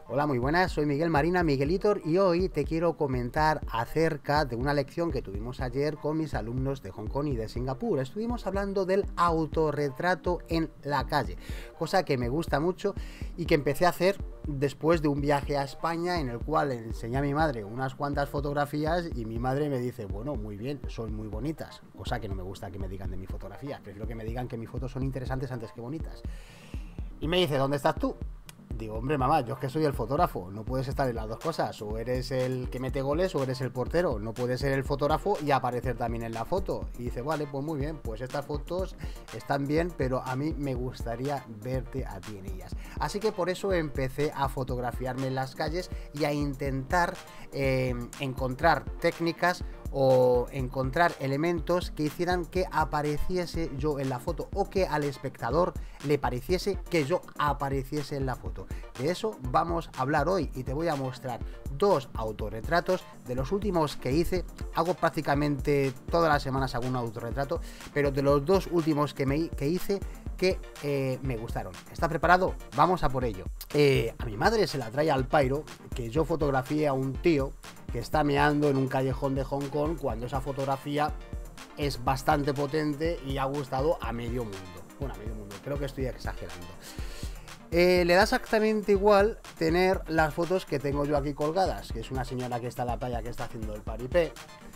Hola, muy buenas, soy Miguel Marina, Miguelitor, y hoy te quiero comentar acerca de una lección que tuvimos ayer con mis alumnos de Hong Kong y de Singapur. Estuvimos hablando del autorretrato en la calle, cosa que me gusta mucho y que empecé a hacer después de un viaje a España en el cual le enseñé a mi madre unas cuantas fotografías y mi madre me dice, bueno, muy bien, son muy bonitas, cosa que no me gusta que me digan de mi fotografía, prefiero que me digan que mis fotos son interesantes antes que bonitas. Y me dice, ¿dónde estás tú? Digo, hombre, mamá, yo es que soy el fotógrafo, no puedes estar en las dos cosas, o eres el que mete goles o eres el portero, no puedes ser el fotógrafo y aparecer también en la foto. Y dice, vale, pues muy bien, pues estas fotos están bien, pero a mí me gustaría verte a ti en ellas. Así que por eso empecé a fotografiarme en las calles y a intentar encontrar técnicas o encontrar elementos que hicieran que apareciese yo en la foto o que al espectador le pareciese que yo apareciese en la foto. De eso vamos a hablar hoy y te voy a mostrar dos autorretratos de los últimos que hice. Hago prácticamente todas las semanas hago un autorretrato, pero de los dos últimos que hice que me gustaron. ¿Está preparado? Vamos a por ello. A mi madre se la trae al pairo que yo fotografié a un tío que está meando en un callejón de Hong Kong cuando esa fotografía es bastante potente y ha gustado a medio mundo. Bueno, a medio mundo, creo que estoy exagerando. Le da exactamente igual tener las fotos que tengo yo aquí colgadas, que es una señora que está en la playa que está haciendo el paripé,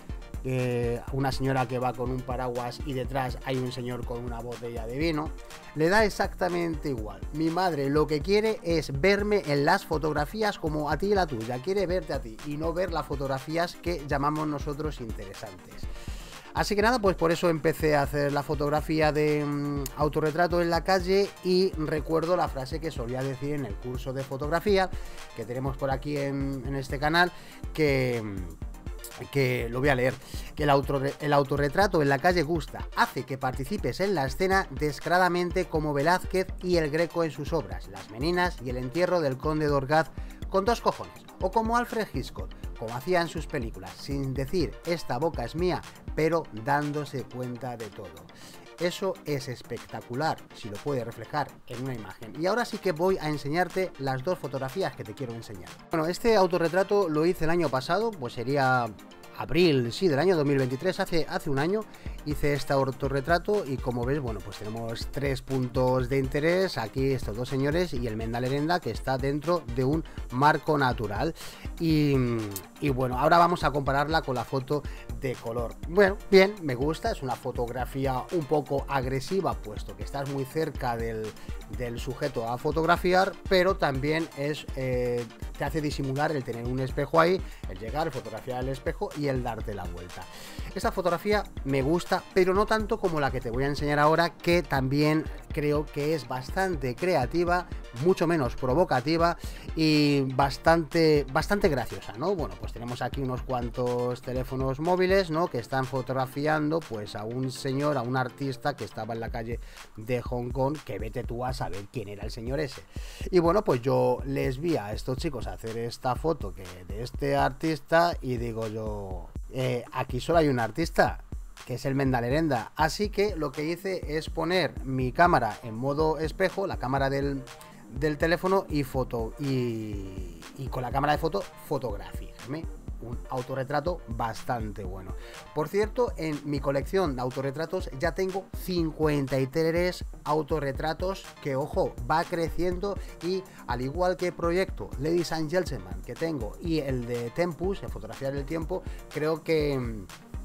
una señora que va con un paraguas y detrás hay un señor con una botella de vino. Le da exactamente igual. Mi madre lo que quiere es verme en las fotografías como a ti y la tuya, quiere verte a ti y no ver las fotografías que llamamos nosotros interesantes. Así que nada, pues por eso empecé a hacer la fotografía de autorretrato en la calle y recuerdo la frase que solía decir en el curso de fotografía que tenemos por aquí en este canal, que lo voy a leer, que el autorretrato en la calle gusta, hace que participes en la escena descaradamente como Velázquez y el Greco en sus obras, Las Meninas y el entierro del conde de Orgaz con dos cojones, o como Alfred Hitchcock, como hacía en sus películas, sin decir esta boca es mía, pero dándose cuenta de todo. Eso es espectacular, si lo puede reflejar en una imagen. Y ahora sí que voy a enseñarte las dos fotografías que te quiero enseñar. Bueno, este autorretrato lo hice el año pasado, pues sería abril, sí, del año 2023, hace un año hice este autorretrato y como ves, bueno, pues tenemos tres puntos de interés, aquí estos dos señores y el Mendalerenda que está dentro de un marco natural y bueno, ahora vamos a compararla con la foto de color. Bueno, bien, me gusta, es una fotografía un poco agresiva puesto que estás muy cerca del sujeto a fotografiar, pero también te hace disimular el tener un espejo ahí, el llegar, fotografiar el espejo y el darte la vuelta. Esta fotografía me gusta, pero no tanto como la que te voy a enseñar ahora, que también creo que es bastante creativa, mucho menos provocativa y bastante graciosa, ¿no? Bueno, pues tenemos aquí unos cuantos teléfonos móviles, ¿no? Que están fotografiando pues a un señor, a un artista que estaba en la calle de Hong Kong, que vete tú a saber quién era el señor ese. Y bueno, pues yo les vi a estos chicos hacer esta foto de este artista y digo yo, aquí solo hay un artista, que es el Mendalerenda. Así que lo que hice es poner mi cámara en modo espejo, la cámara del teléfono y con la cámara de foto fotografiarme. Un autorretrato bastante bueno. Por cierto, en mi colección de autorretratos ya tengo 53 autorretratos que, ojo, va creciendo y al igual que el proyecto Ladies and Gentlemen que tengo y el de Tempus, de fotografiar el tiempo, creo que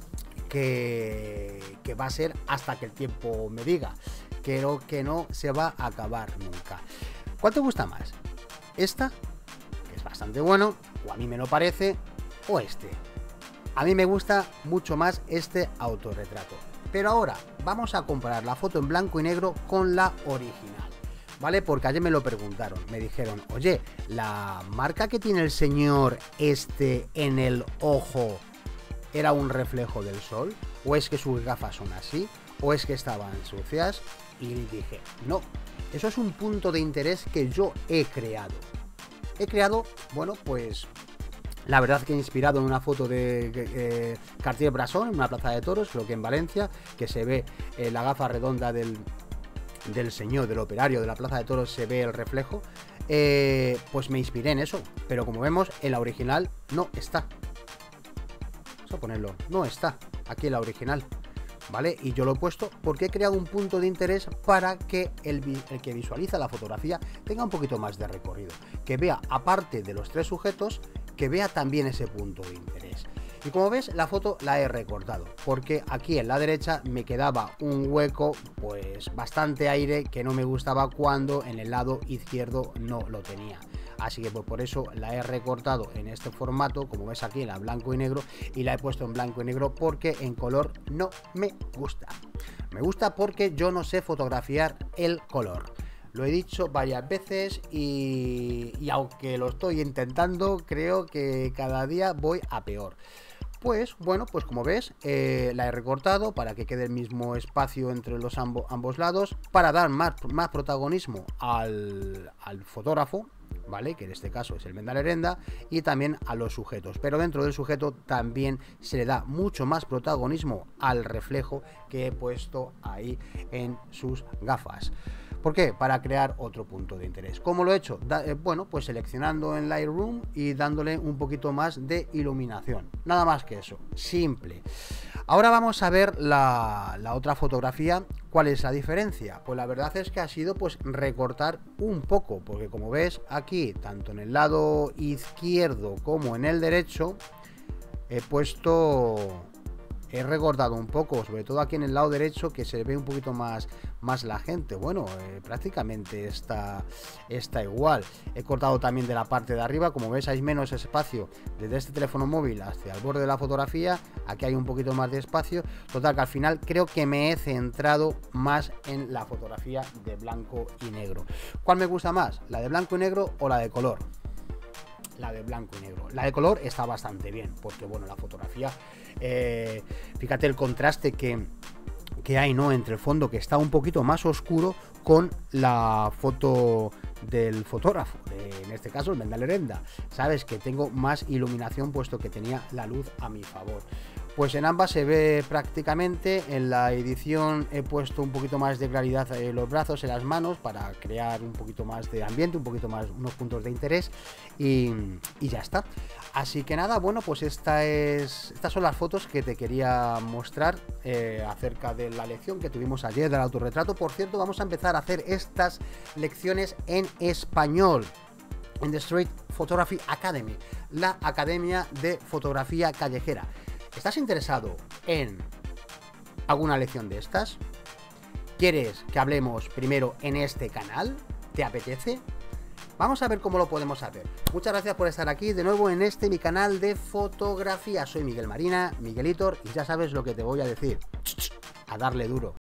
va a ser hasta que el tiempo me diga. Creo que no se va a acabar nunca. ¿Cuál te gusta más? ¿Esta, que es bastante bueno, o a mí me lo parece, o este? A mí me gusta mucho más este autorretrato. Pero ahora vamos a comparar la foto en blanco y negro con la original, ¿vale? Porque ayer me lo preguntaron, me dijeron, oye, ¿la marca que tiene el señor este en el ojo era un reflejo del sol? ¿O es que sus gafas son así? ¿O es que estaban sucias? Y dije, no, eso es un punto de interés que yo he creado. Bueno, pues la verdad que inspirado en una foto de Cartier-Bresson, en una plaza de toros, creo que en Valencia, que se ve la gafa redonda del señor, del operario de la plaza de toros, se ve el reflejo pues me inspiré en eso. Pero como vemos, en la original no está. Vamos a ponerlo, no está aquí en la original, ¿vale? Y yo lo he puesto porque he creado un punto de interés para que el que visualiza la fotografía tenga un poquito más de recorrido, que vea, aparte de los tres sujetos, que vea también ese punto de interés. Y como ves, la foto la he recortado porque aquí en la derecha me quedaba un hueco, pues bastante aire, que no me gustaba cuando en el lado izquierdo no lo tenía. Así que pues por eso la he recortado en este formato, como ves aquí, en la blanco y negro, y la he puesto en blanco y negro porque en color no me gusta. Me gusta porque yo no sé fotografiar el color. Lo he dicho varias veces y aunque lo estoy intentando, creo que cada día voy a peor. Pues bueno, pues como ves, la he recortado para que quede el mismo espacio entre los ambos lados, para dar más protagonismo al fotógrafo, ¿vale? Que en este caso es el Mendalerenda, y también a los sujetos. Pero dentro del sujeto también se le da mucho más protagonismo al reflejo que he puesto ahí en sus gafas. ¿Por qué? Para crear otro punto de interés. ¿Cómo lo he hecho? Bueno, pues seleccionando en Lightroom y dándole un poquito más de iluminación. Nada más que eso, simple. Ahora vamos a ver la otra fotografía. ¿Cuál es la diferencia? Pues la verdad es que ha sido pues recortar un poco, porque como ves aquí, tanto en el lado izquierdo como en el derecho, he recortado un poco, sobre todo aquí en el lado derecho, que se ve un poquito más la gente. Bueno, prácticamente está igual. He cortado también de la parte de arriba, como ves hay menos espacio desde este teléfono móvil hacia el borde de la fotografía. Aquí hay un poquito más de espacio. Total, que al final creo que me he centrado más en la fotografía de blanco y negro. ¿Cuál me gusta más? ¿La de blanco y negro o la de color? La de blanco y negro. La de color está bastante bien, porque bueno, la fotografía, fíjate el contraste que hay, ¿no? Entre el fondo, que está un poquito más oscuro, con la foto del fotógrafo, en este caso el Mendalerenda. Sabes que tengo más iluminación puesto que tenía la luz a mi favor. Pues en ambas se ve prácticamente. En la edición he puesto un poquito más de claridad en los brazos, en las manos, para crear un poquito más de ambiente, un poquito más, unos puntos de interés, y ya está. Así que nada, bueno, pues estas son las fotos que te quería mostrar acerca de la lección que tuvimos ayer del autorretrato. Por cierto, vamos a empezar a hacer estas lecciones en español en The Street Photography Academy, la academia de fotografía callejera. ¿Estás interesado en alguna lección de estas? ¿Quieres que hablemos primero en este canal? ¿Te apetece? Vamos a ver cómo lo podemos hacer. Muchas gracias por estar aquí de nuevo en mi canal de fotografía. Soy Miguel Marina, Miguelitor, y ya sabes lo que te voy a decir. A darle duro.